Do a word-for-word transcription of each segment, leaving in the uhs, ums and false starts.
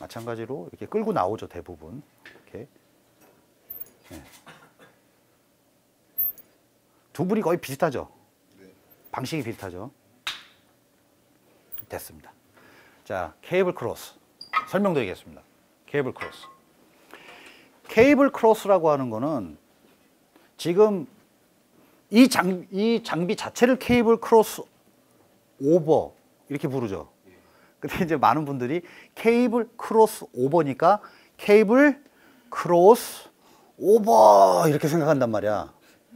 마찬가지로 이렇게 끌고 나오죠, 대부분. 이렇게. 네. 두 분이 거의 비슷하죠? 네. 방식이 비슷하죠? 됐습니다. 자, 케이블 크로스. 설명드리겠습니다. 케이블 크로스. 케이블 크로스라고 하는 거는 지금 이, 장, 이 장비 자체를 케이블 크로스 오버 이렇게 부르죠. 근데 이제 많은 분들이 케이블 크로스 오버니까 케이블 크로스 오버 이렇게 생각한단 말이야.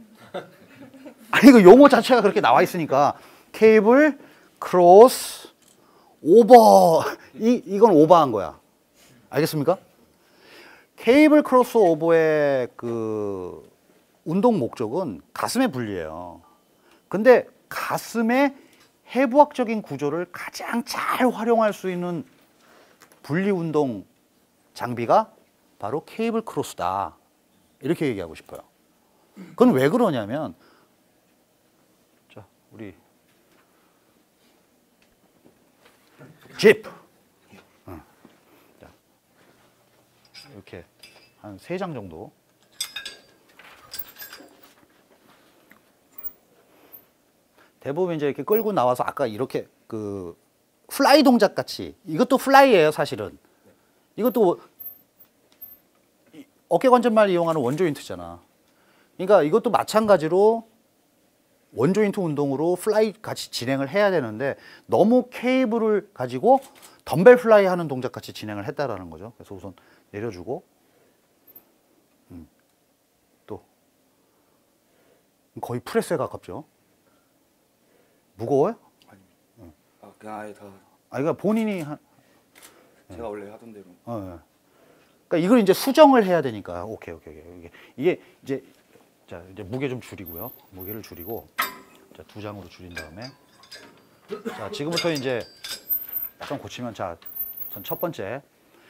아니 그 용어 자체가 그렇게 나와 있으니까 케이블 크로스 오버 이 이건 오버한 거야. 알겠습니까? 케이블 크로스 오버의 그 운동 목적은 가슴의 분리예요. 근데 가슴의 해부학적인 구조를 가장 잘 활용할 수 있는 분리 운동 장비가 바로 케이블 크로스다. 이렇게 얘기하고 싶어요. 그건 왜 그러냐면, 자, 우리 집. 어. 자, 이렇게 한 세 장 정도. 대부분 이제 이렇게 끌고 나와서 아까 이렇게 그 플라이 동작 같이, 이것도 플라이예요, 사실은. 이것도 어깨 관절만 이용하는 원조인트잖아. 그러니까 이것도 마찬가지로 원조인트 운동으로 플라이 같이 진행을 해야 되는데 너무 케이블을 가지고 덤벨 플라이 하는 동작 같이 진행을 했다라는 거죠. 그래서 우선 내려주고, 음, 또 거의 프레스에 가깝죠. 무거워요? 아닙니다. 응. 아 그냥 아예 다. 아, 그러니까 본인이 한, 제가 원래 하던 대로. 어, 어. 그러니까 이걸 이제 수정을 해야 되니까. 오케이, 오케이, 오케이. 이게 이제 자 이제 무게 좀 줄이고요. 무게를 줄이고, 자 두 장으로 줄인 다음에, 자 지금부터 이제 약간 고치면, 자 우선 첫 번째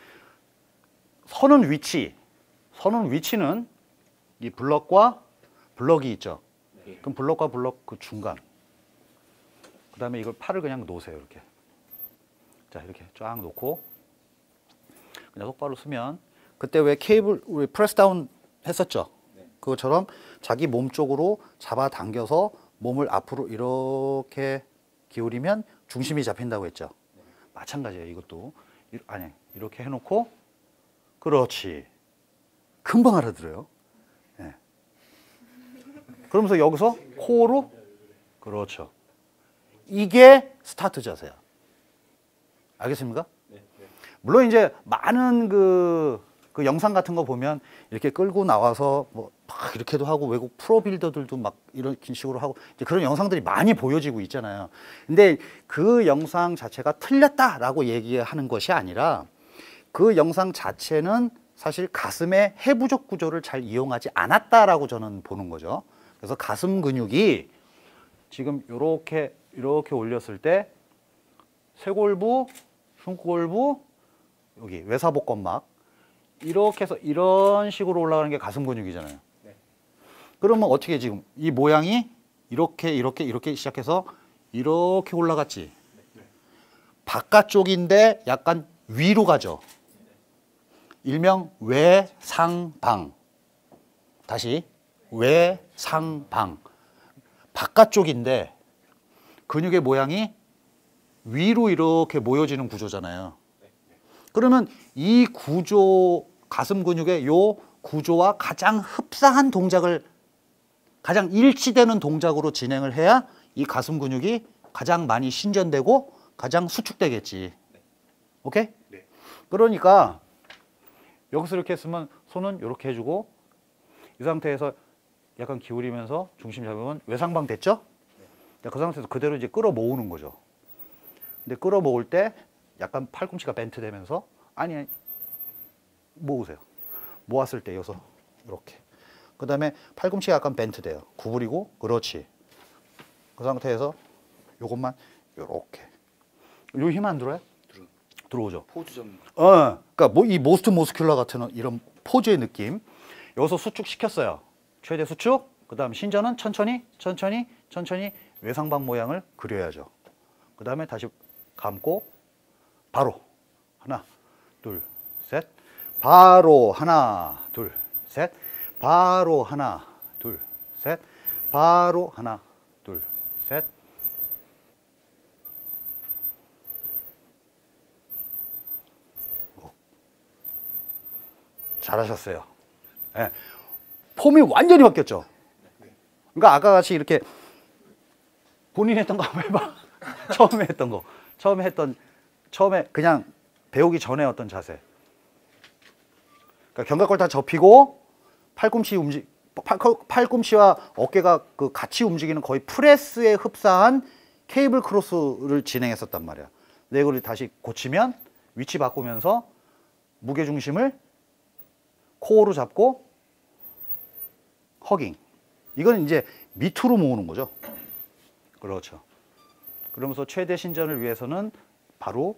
서는 위치, 서는 위치는 이 블럭과 블럭이 있죠. 그럼 블럭과 블럭 그 중간. 그 다음에 이걸 팔을 그냥 놓으세요, 이렇게. 자, 이렇게 쫙 놓고, 그냥 똑바로 쓰면, 그때 왜 케이블, 우리 프레스 다운 했었죠? 네. 그것처럼 자기 몸 쪽으로 잡아당겨서 몸을 앞으로 이렇게 기울이면 중심이 잡힌다고 했죠? 네. 마찬가지예요, 이것도. 아니, 이렇게 해놓고, 그렇지. 금방 알아들어요. 네. 그러면서 여기서 코어로, 그렇죠. 이게 스타트 자세야. 알겠습니까? 네, 네. 물론 이제 많은 그, 그 영상 같은 거 보면 이렇게 끌고 나와서 뭐 막 이렇게도 하고, 외국 프로 빌더들도 막 이런 식으로 하고, 이제 그런 영상들이 많이 보여지고 있잖아요. 근데 그 영상 자체가 틀렸다라고 얘기하는 것이 아니라, 그 영상 자체는 사실 가슴의 해부적 구조를 잘 이용하지 않았다라고 저는 보는 거죠. 그래서 가슴 근육이 지금 이렇게 이렇게 올렸을 때 쇄골부, 흉골부, 여기 외사복근막 이렇게 해서 이런 식으로 올라가는 게 가슴 근육이잖아요. 네. 그러면 어떻게 지금 이 모양이 이렇게 이렇게 이렇게 시작해서 이렇게 올라갔지. 네. 바깥쪽인데 약간 위로 가죠. 일명 외상방. 다시 외상방. 바깥쪽인데 근육의 모양이 위로 이렇게 모여지는 구조잖아요. 그러면 이 구조, 가슴 근육의 요 구조와 가장 흡사한 동작을, 가장 일치되는 동작으로 진행을 해야 이 가슴 근육이 가장 많이 신전되고 가장 수축되겠지. 오케이? 네. 그러니까 여기서 이렇게 했으면 손은 이렇게 해주고, 이 상태에서 약간 기울이면서 중심 잡으면 외상방 됐죠? 그 상태에서 그대로 이제 끌어 모으는 거죠. 근데 끌어 모을 때 약간 팔꿈치가 벤트 되면서, 아니, 아니 모으세요. 모았을 때 여기서 이렇게. 그 다음에 팔꿈치가 약간 벤트 돼요. 구부리고, 그렇지. 그 상태에서 요것만 요렇게. 요 힘 안 들어요? 들어. 들어오죠. 포즈 좀. 어, 그러니까 뭐 이 모스트 모스큘러 같은 이런 포즈의 느낌. 여기서 수축 시켰어요. 최대 수축. 그 다음 신전은 천천히, 천천히, 천천히 외상방 모양을 그려야죠. 그 다음에 다시 감고 바로 하나, 둘, 바로 하나, 둘, 셋. 바로 하나, 둘, 셋. 바로 하나, 둘, 셋. 잘하셨어요. 예. 폼이 완전히 바뀌었죠. 그러니까 아까 같이 이렇게 본인이 했던 거 한번 해봐. 처음에 했던 거. 처음에 했던, 처음에 그냥 배우기 전에 어떤 자세. 그러니까 견갑골 다 접히고 팔꿈치 움직, 팔, 팔꿈치와 어깨가 그 같이 움직이는 거의 프레스에 흡사한 케이블 크로스를 진행했었단 말이야. 근데 이걸 다시 고치면 위치 바꾸면서 무게 중심을 코어로 잡고 허깅. 이건 이제 밑으로 모으는 거죠. 그렇죠. 그러면서 최대 신전을 위해서는 바로,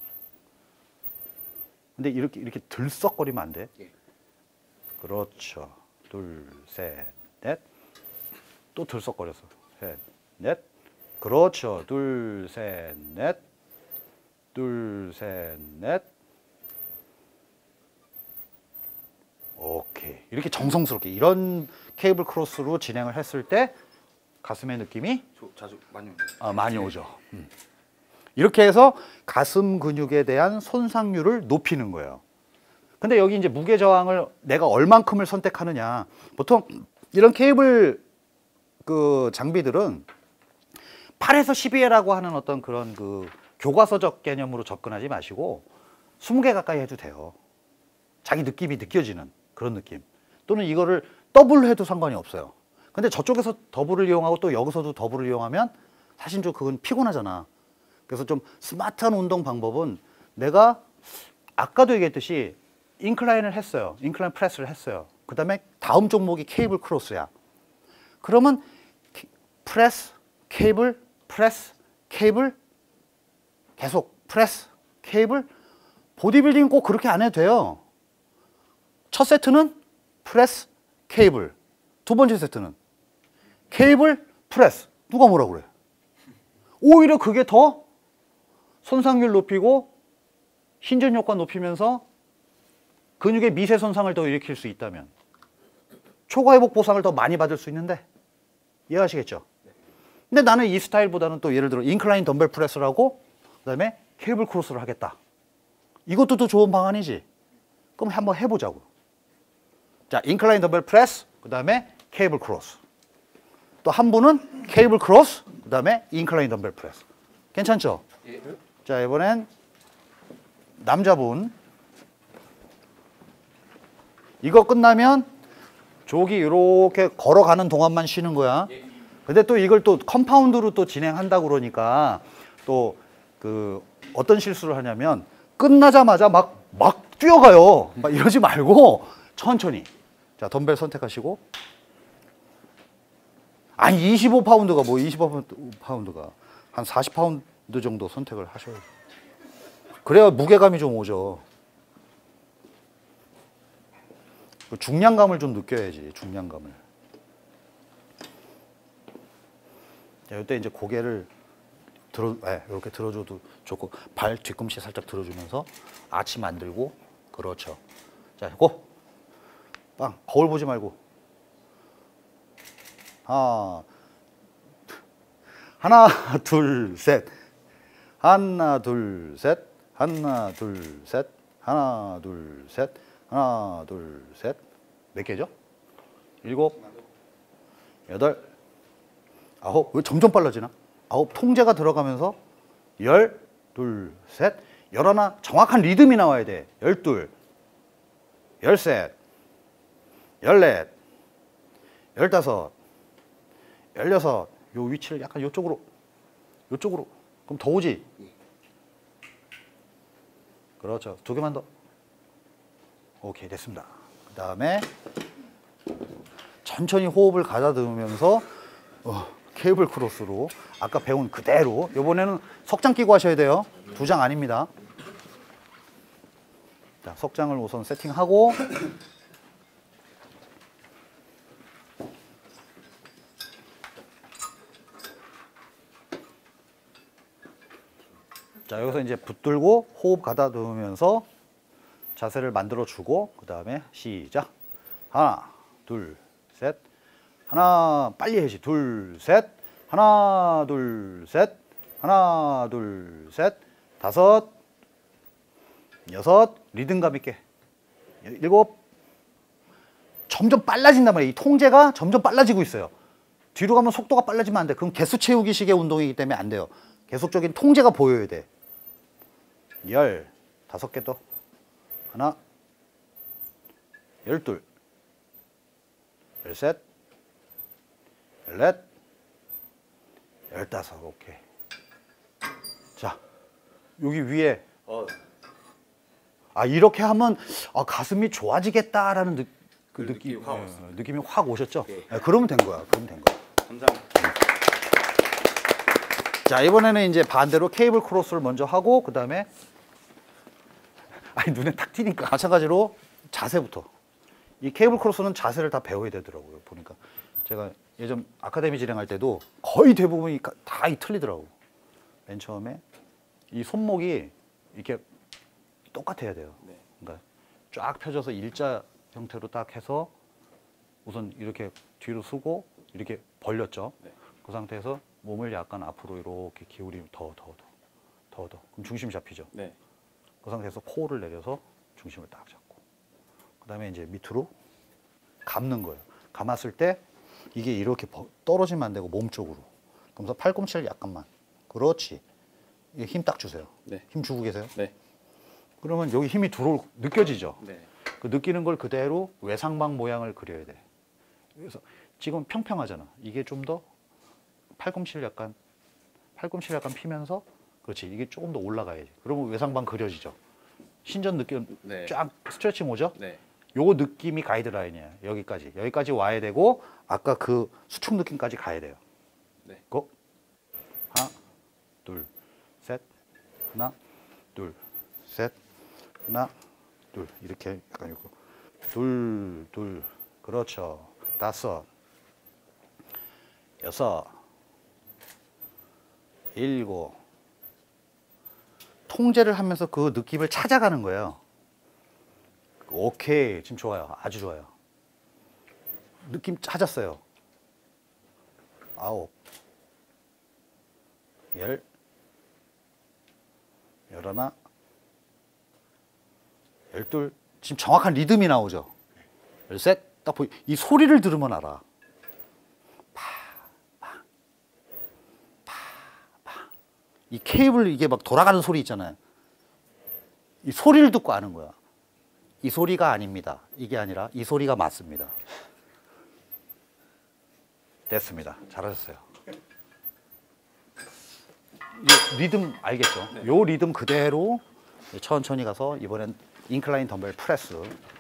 근데 이렇게 이렇게 들썩거리면 안 돼. 그렇죠. 둘, 셋, 넷. 또 들썩거렸어. 셋, 넷. 그렇죠. 둘, 셋, 넷. 둘, 셋, 넷. 오케이. 이렇게 정성스럽게 이런 케이블 크로스로 진행을 했을 때 가슴의 느낌이 저 자주 많이 오죠. 아, 많이 오죠. 음. 이렇게 해서 가슴 근육에 대한 손상률을 높이는 거예요. 근데 여기 이제 무게 저항을 내가 얼만큼을 선택하느냐. 보통 이런 케이블 그 장비들은 팔에서 십이 회라고 하는 어떤 그런 그 교과서적 개념으로 접근하지 마시고 스무 개 가까이 해도 돼요. 자기 느낌이 느껴지는 그런 느낌. 또는 이거를 더블 해도 상관이 없어요. 근데 저쪽에서 더블을 이용하고 또 여기서도 더블을 이용하면 사실 좀 그건 피곤하잖아. 그래서 좀 스마트한 운동 방법은 내가 아까도 얘기했듯이 인클라인을 했어요. 인클라인 프레스를 했어요. 그 다음에 다음 종목이 케이블 크로스야. 그러면 프레스, 케이블, 프레스, 케이블, 계속 프레스, 케이블. 보디빌딩 꼭 그렇게 안 해도 돼요. 첫 세트는 프레스, 케이블. 두 번째 세트는 케이블, 프레스. 누가 뭐라 그래? 오히려 그게 더 손상률 높이고 신전 효과 높이면서 근육의 미세 손상을 더 일으킬 수 있다면 초과 회복 보상을 더 많이 받을 수 있는데 이해하시겠죠? 근데 나는 이 스타일보다는 또 예를 들어 인클라인 덤벨 프레스라고 그다음에 케이블 크로스를 하겠다. 이것도 또 좋은 방안이지. 그럼 한번 해보자고. 자, 인클라인 덤벨 프레스, 그다음에 케이블 크로스. 또 한 분은 케이블 크로스, 그다음에 인클라인 덤벨 프레스. 괜찮죠? 예. 자, 이번엔 남자분. 이거 끝나면 저기 이렇게 걸어가는 동안만 쉬는 거야. 근데 또 이걸 또 컴파운드로 또 진행한다고 그러니까 또 그 어떤 실수를 하냐면 끝나자마자 막, 막 뛰어가요. 막 이러지 말고 천천히. 자, 덤벨 선택하시고. 아니, 이십오 파운드가 뭐 이십오 파운드가 한 사십 파운드 정도 선택을 하셔야 돼요. 그래야 무게감이 좀 오죠. 중량감을 좀 느껴야지, 중량감을. 자, 이때 이제 고개를 들어, 네, 이렇게 들어줘도 좋고, 발 뒤꿈치 살짝 들어주면서 아치 만들고, 그렇죠. 자, 고! 빵! 거울 보지 말고. 하나, 하나, 둘, 셋. 하나, 둘, 셋. 하나, 둘, 셋. 하나, 둘, 셋. 하나, 둘, 셋. 몇 개죠? 일곱, 여덟, 아홉. 왜 점점 빨라지나? 아홉. 통제가 들어가면서 열, 둘, 셋. 열하나. 정확한 리듬이 나와야 돼. 열둘, 열셋, 열넷, 열다섯, 열여섯. 요 위치를 약간 요쪽으로, 요쪽으로. 그럼 더 오지? 그렇죠. 두 개만 더. 오케이, 됐습니다. 그 다음에 천천히 호흡을 가다듬으면서 어, 케이블 크로스로 아까 배운 그대로. 이번에는 석장 끼고 하셔야 돼요. 두 장 아닙니다. 자, 석장을 우선 세팅하고 자, 여기서 이제 붙들고 호흡 가다듬으면서 자세를 만들어 주고 그 다음에 시작. 하나, 둘, 셋. 하나, 빨리 해야지. 둘, 셋. 하나, 둘, 셋. 하나, 둘, 셋. 다섯, 여섯. 리듬감 있게. 일곱. 점점 빨라진단 말이에요. 이 통제가 점점 빨라지고 있어요. 뒤로 가면 속도가 빨라지면 안 돼. 그럼 개수 채우기 식의 운동이기 때문에 안 돼요. 계속적인 통제가 보여야 돼. 열, 다섯 개 더. 하나, 열둘, 열셋, 열넷, 열다섯. 오케이. 자, 여기 위에 어, 아 이렇게 하면 아, 가슴이 좋아지겠다라는 느, 그 그 느낌, 느낌이 확 예, 왔어요. 느낌이 확 오셨죠? 네. 예, 그러면 된 거야. 그러면 된 거야. 감사합니다. 자, 이번에는 이제 반대로 케이블 크로스를 먼저 하고 그 다음에 아니 눈에 탁 튀니까 마찬가지로 자세부터. 이 케이블 크로스는 자세를 다 배워야 되더라고요. 보니까 제가 예전 아카데미 진행할 때도 거의 대부분이 다 이 틀리더라고. 맨 처음에 이 손목이 이렇게 똑같아야 돼요. 네. 그러니까 쫙 펴져서 일자 형태로 딱 해서 우선 이렇게 뒤로 쓰고 이렇게 벌렸죠. 네. 그 상태에서 몸을 약간 앞으로 이렇게 기울이면 더, 더, 더, 더, 더. 그럼 중심이 잡히죠. 네. 그 상태에서 코를 내려서 중심을 딱 잡고. 그 다음에 이제 밑으로 감는 거예요. 감았을 때 이게 이렇게 떨어지면 안 되고 몸 쪽으로. 그러면서 팔꿈치를 약간만. 그렇지. 힘 딱 주세요. 네. 힘 주고 계세요. 네. 그러면 여기 힘이 들어올, 느껴지죠? 네. 그 느끼는 걸 그대로 외상방 모양을 그려야 돼. 그래서 지금 평평하잖아. 이게 좀 더 팔꿈치를 약간, 팔꿈치를 약간 피면서 그렇지. 이게 조금 더 올라가야지. 그러면 외상방 그려지죠. 신전 느낌 네. 쫙 스트레칭 오죠? 네. 요거 느낌이 가이드라인이에요. 여기까지. 여기까지 와야 되고 아까 그 수축 느낌까지 가야 돼요. 네. 고! 하나, 둘, 셋. 하나, 둘, 셋. 하나, 둘. 이렇게 약간 이거. 둘, 둘. 그렇죠. 다섯. 여섯. 일곱. 통제를 하면서 그 느낌을 찾아가는 거예요. 오케이. 지금 좋아요. 아주 좋아요. 느낌 찾았어요. 아홉. 열. 열하나. 열둘. 지금 정확한 리듬이 나오죠. 열셋. 딱 보이. 이 소리를 들으면 알아. 이 케이블 이게 막 돌아가는 소리 있잖아요. 이 소리를 듣고 아는 거야. 이 소리가 아닙니다. 이게 아니라 이 소리가 맞습니다. 됐습니다. 잘하셨어요. 이 리듬 알겠죠? 네. 요 리듬 그대로 천천히 가서 이번엔 인클라인 덤벨 프레스.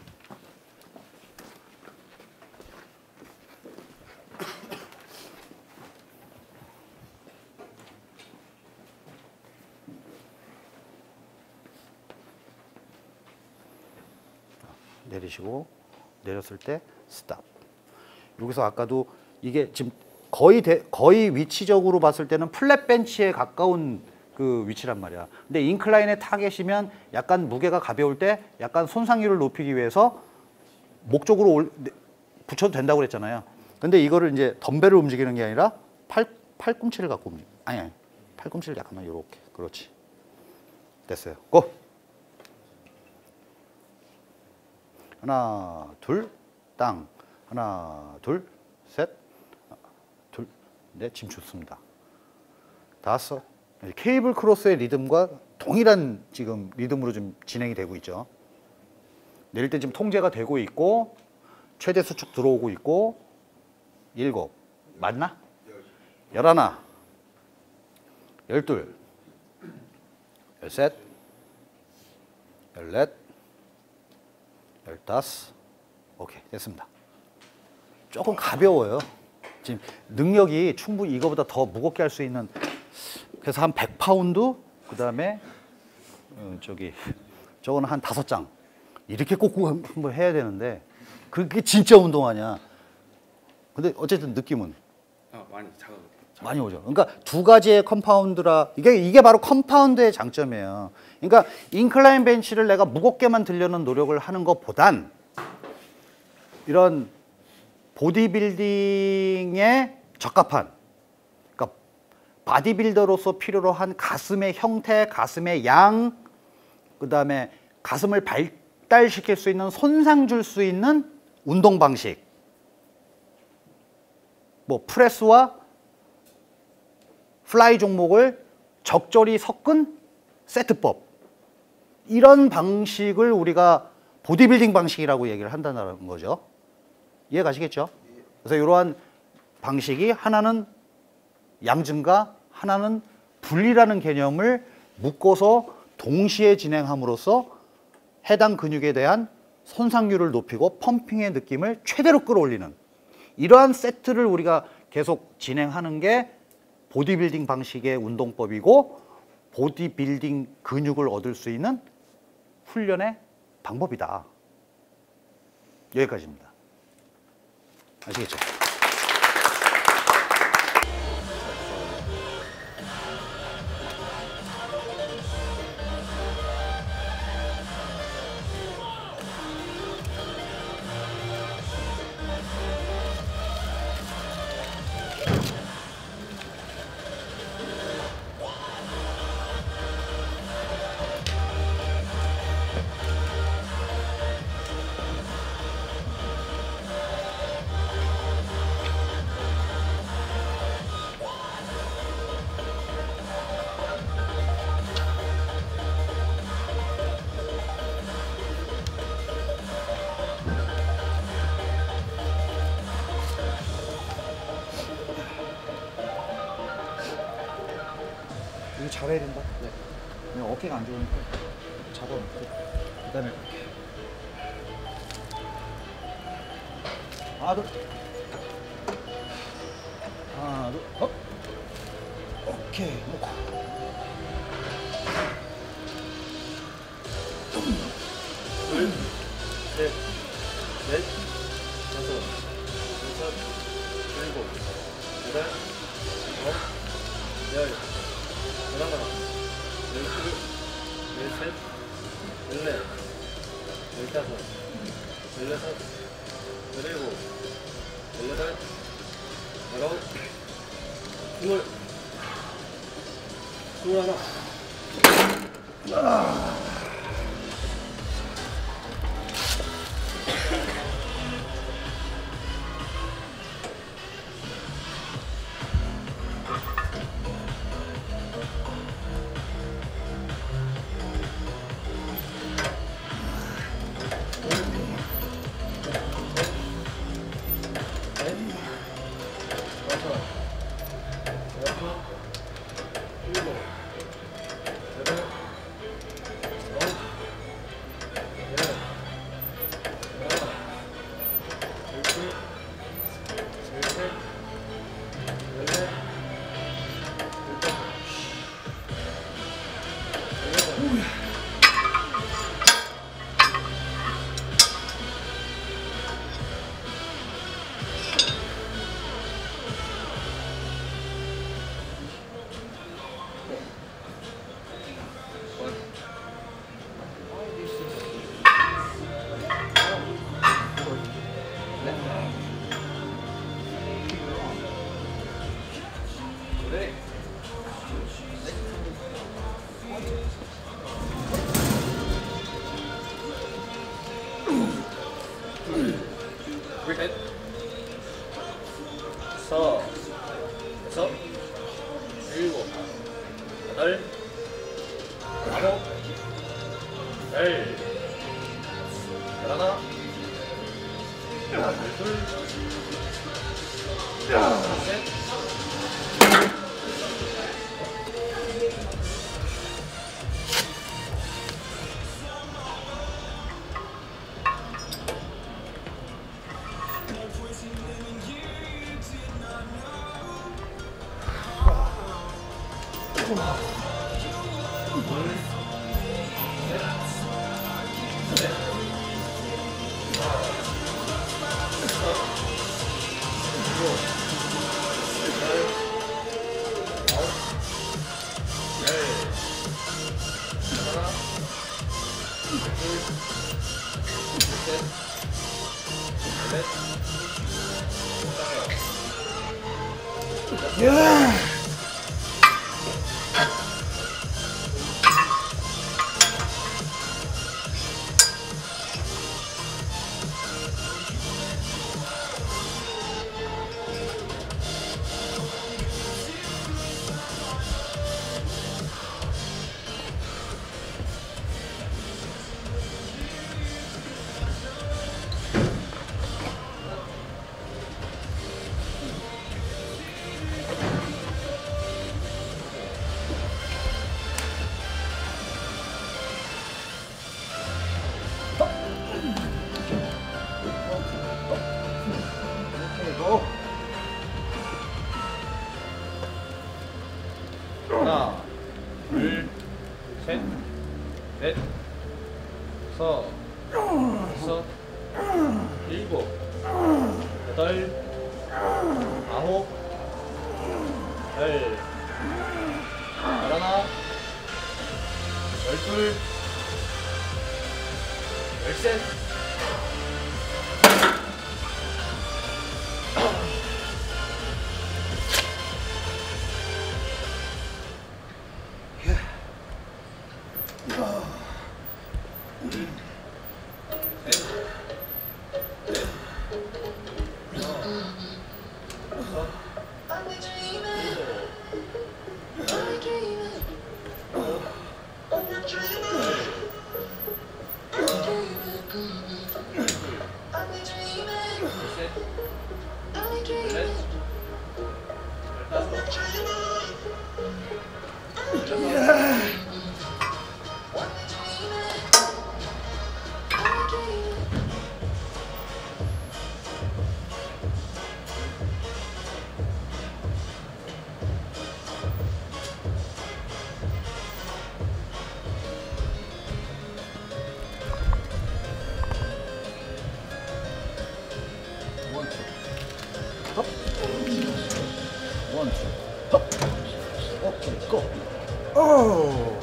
내리시고 내렸을 때 스탑. 여기서 아까도 이게 지금 거의 대, 거의 위치적으로 봤을 때는 플랫 벤치에 가까운 그 위치란 말이야. 근데 인클라인에 타 계시면 약간 무게가 가벼울 때 약간 손상률을 높이기 위해서 목 쪽으로 올, 붙여도 된다고 그랬잖아요. 근데 이거를 이제 덤벨을 움직이는 게 아니라 팔, 팔꿈치를 갖고 움직여. 아니, 아니. 팔꿈치를 약간만 요렇게. 그렇지. 됐어요. 고! 하나, 둘, 땅. 하나, 둘, 셋, 둘, 넷. 지금 좋습니다. 다섯. 케이블 크로스의 리듬과 동일한 지금 리듬으로 좀 진행이 되고 있죠. 내릴 때 지금 통제가 되고 있고, 최대 수축 들어오고 있고, 일곱. 맞나? 열하나. 열둘. 열셋. 열넷. 열다섯. 오케이, 됐습니다. 조금 가벼워요. 지금 능력이 충분히 이거보다 더 무겁게 할 수 있는. 그래서 한 백 파운드, 그 다음에 어, 저기 저거는 한 다섯 장 이렇게 꽂고 한번 해야 되는데 그게 진짜 운동 아니야. 근데 어쨌든 느낌은 아, 많이 작아. 많이 오죠. 그러니까 두 가지의 컴파운드라 이게 이게 바로 컴파운드의 장점이에요. 그러니까 인클라인 벤치를 내가 무겁게만 들려는 노력을 하는 것보단 이런 보디빌딩에 적합한, 그러니까 바디빌더로서 필요로 한 가슴의 형태, 가슴의 양, 그 다음에 가슴을 발달시킬 수 있는, 손상 줄 수 있는 운동 방식, 뭐 프레스와 플라이 종목을 적절히 섞은 세트법, 이런 방식을 우리가 보디빌딩 방식이라고 얘기를 한다는 거죠. 이해 가시겠죠? 그래서 이러한 방식이 하나는 양증과 하나는 분리라는 개념을 묶어서 동시에 진행함으로써 해당 근육에 대한 손상률을 높이고 펌핑의 느낌을 최대로 끌어올리는 이러한 세트를 우리가 계속 진행하는 게 보디빌딩 방식의 운동법이고 보디빌딩 근육을 얻을 수 있는 훈련의 방법이다. 여기까지입니다. 아시겠죠? 이거 잡아야 된다. 네. 그냥 어깨가 안 좋으니까 잡아놓고 그다음에 이렇게 하나 둘 하나 둘 업. 오케이 놓고 둘, 셋, 넷, 다섯, 여섯, 일곱, 여덟, 아홉, 열, 열하나, 열둘, 열셋, 열넷, 열다섯, 열여섯, 열일곱, 열여덟, 열아홉, 스물, 스물하나. 셋, 서, 여섯, 일곱, 여덟, 아홉, 열, 열하나, 열둘, 열셋. 하나, 셋, 넷, 예. 하나, 둘, 셋, 넷, 다섯, 여섯, 일곱, 여덟, 아홉, 열, 열하나, 열둘, 열셋. 원, 투, 업. 오케이, 고. 오.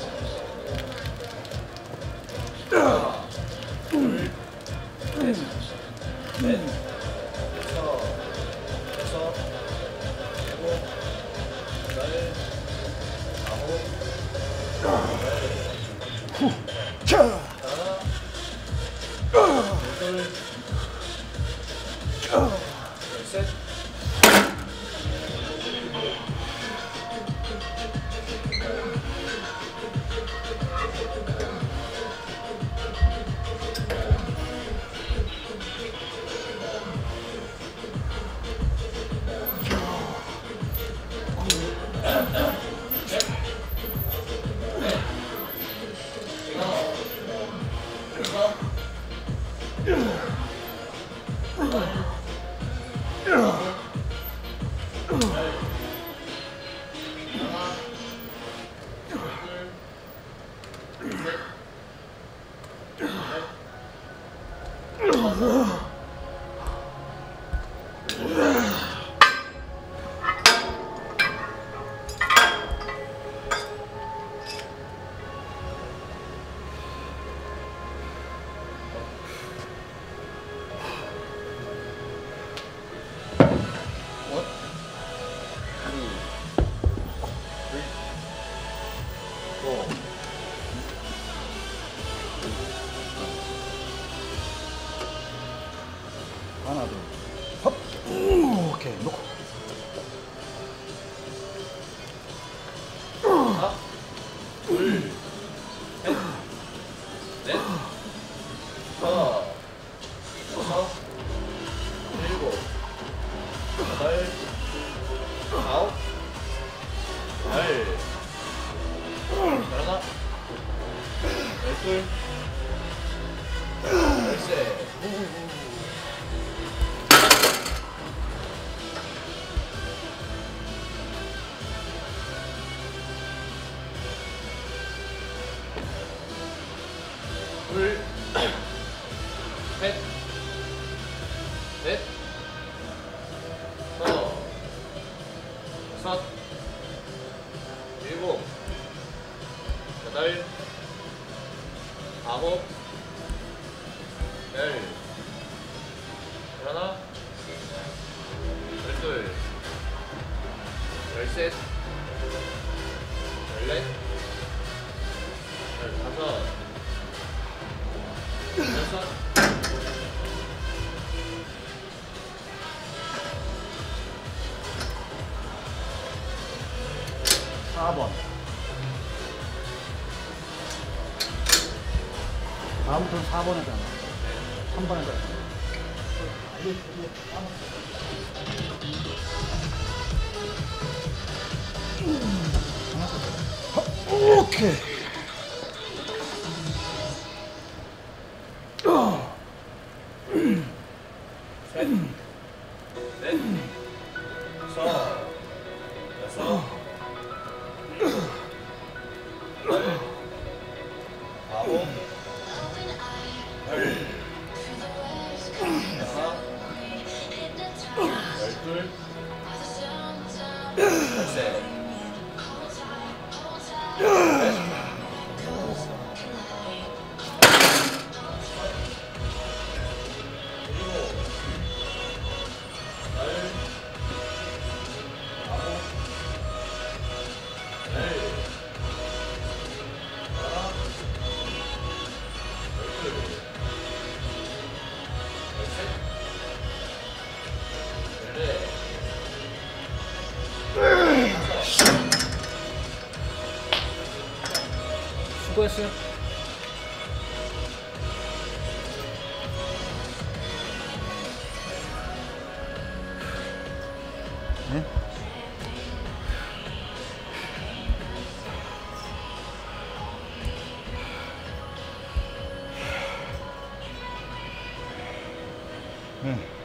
하나, 둘, 셋, 넷, 다섯, 여섯, 일곱, 여덟, 아홉, 열, 자. 하나, 둘, 열셋. 하나, 둘, 헛. 오, 오케이, 놓고. 하나, 둘, 셋, 넷, 다섯, 여섯, 일곱, 여덟, 아홉, 열, 열하나, 열둘, 열셋. 둘, 셋, 넷, 다섯, 여섯, 일곱, 여덟, 아홉, 열. 열하나. 열둘. 열셋. 열넷. 열다섯. 열여섯. 사 번. 다음부터는 사 번 해잖아. 삼 번 해잖아. 오케이. 셋. 넷. 다섯. 여섯. 여덟. 아홉. 열. 하나. 열둘. 열셋. 열넷. 수고했어요. 네? 네.